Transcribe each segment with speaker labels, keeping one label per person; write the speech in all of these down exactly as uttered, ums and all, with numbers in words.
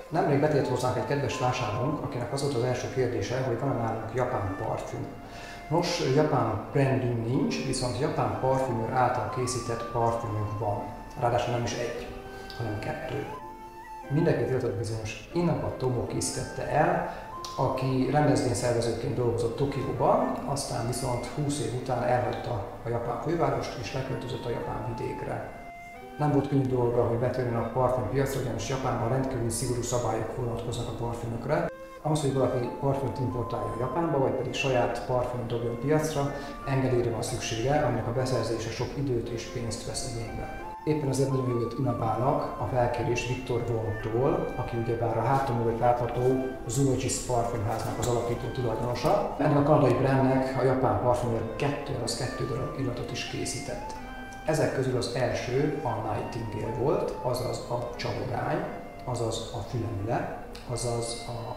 Speaker 1: Nemrég betért hozzánk egy kedves vásárlónk, akinek az volt az első kérdése, hogy van-e nálunk japán parfüm. Nos, japán brandünk nincs, viszont japán parfümőr által készített parfümünk van. Ráadásul nem is egy, hanem kettő. Mindenki tiltott bizonyos Inaba Tomo készítette el, aki rendezvényszervezőként dolgozott Tokióban, aztán viszont húsz év után elhagyta a japán fővárost és leköltözött a japán vidékre. Nem volt könnyű dolga, hogy betörjön a parfümpiacra, ugyanis Japánban rendkívül szigorú szabályok vonatkoznak a parfümökre. Ahhoz, hogy valaki parfümöt importálja Japánba, vagy pedig saját parfümöt dobjon piacra, engedélyre van szüksége, aminek a beszerzése sok időt és pénzt vesz igénybe. Éppen ezért nagyon jött Inabának a felkérés Victor Wongtól, aki ugyebár a hátam mögött látható Zoologist parfümháznak az alapító tulajdonosa. Ennek a kanadai brandnek a japán parfümőr kettő, az kettő darab illatot is készített. Ezek közül az első a Nightingale volt, azaz a csalogány, azaz a fülemüle, azaz a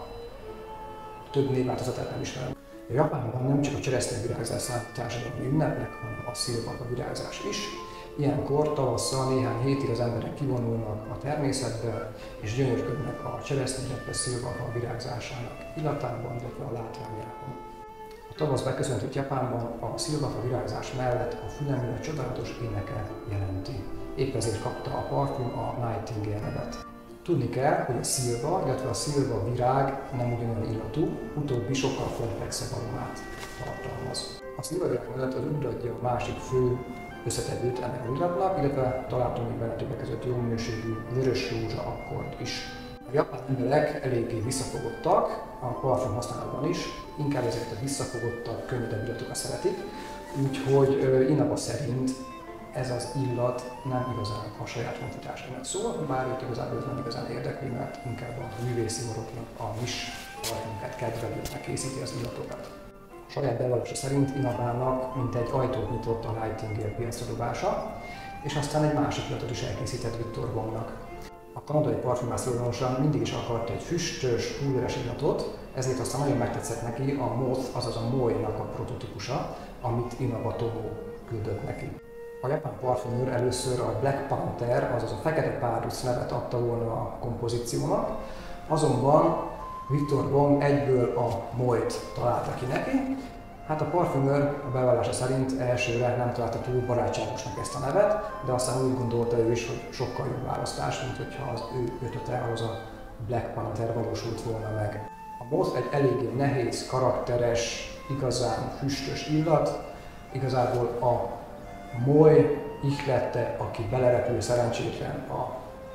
Speaker 1: több névváltozatát nem ismerem. A Japánban nem csak a cseresznyevirágzás számít társadalmi ünnepnek, hanem a szilvaka virágzás is. Ilyenkor tavasszal néhány hétig az emberek kivonulnak a természetbe és gyönyörködnek a cseresznye, illetve szilvaka virágzásának illatában, illetve a látványában. A tavasz beköszöntött Japánban a szilvaka virágzás mellett a fülemüle csodálatos éneke jelenti. Épp ezért kapta a parfüm a Nightingale nevet. Tudni kell, hogy a szilva, illetve a szilva virág nem ugyanolyan illatú, utóbbi sokkal komplexebb aromát tartalmaz. A szilva virág mellett az üd adja a másik fő összetevőt ennek az illatnak, illetve találtunk még benne többek között jó minőségű vörös rózsa akkord is. A japán emberek eléggé visszafogottak, a parfüm használatban is, inkább ezeket a visszafogottak, könnyedebb illatokat szeretik, úgyhogy Inaba szerint ez az illat nem igazán a saját honfitásának szól, bár őt igazából ez nem igazán érdekli, mert inkább a művészi orroknak, a nis parfümöket kedvelőknek készíti az illatokat. A saját bevallása szerint Inabának mintegy ajtót nyitott a Nightingale piacra dobása, és aztán egy másik illatot is elkészített Victor Wongnak. A kanadai parfümház tulajdonosa mindig is akarta egy füstös, pulveres illatot, ezért aztán nagyon megtetszett neki a Moth, azaz a Moe-nak a prototípusa, amit Inaba Tomo küldött neki. A japán parfümőr először a Black Panther, azaz a fekete párduc nevet adta volna a kompozíciónak, azonban Victor Wong egyből a Moe-t találta ki neki. Hát a parfümőr a bevallása szerint elsőre nem találta túl barátságosnak ezt a nevet, de aztán úgy gondolta ő is, hogy sokkal jobb választás, mint hogyha az ő ötlete, az a Black Panther valósult volna meg. A Moth egy eléggé nehéz, karakteres, igazán füstös illat, igazából a Moe ihlette, aki belerepül szerencsétlen a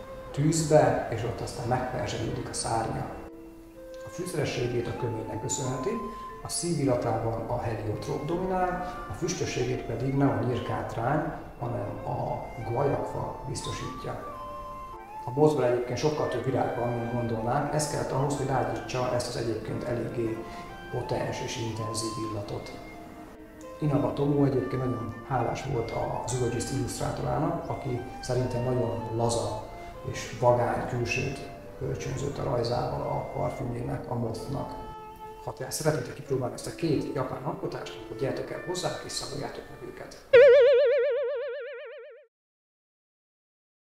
Speaker 1: tűzbe, és ott aztán megperzselődik a szárnya. A fűszerességét a köménynek köszönheti, a szívillatában a heliotróp dominál, a füstösségét pedig nem a nyírkátrány, hanem a guajacfa biztosítja. A Mothban egyébként sokkal több virág van, mint gondolnánk, ez kellett ahhoz, hogy rágyítsa ezt az egyébként eléggé potens és intenzív illatot. Inaba Tomo egyébként nagyon hálás volt a Zoologist illusztrátorának, aki szerintem nagyon laza és vagány külsőt kölcsönzött a rajzával a parfümjének, a Mothnak. Ha te szeretnétek kipróbálni ezt a két japán alkotást, akkor gyertek el hozzá és szagoljátok meg őket!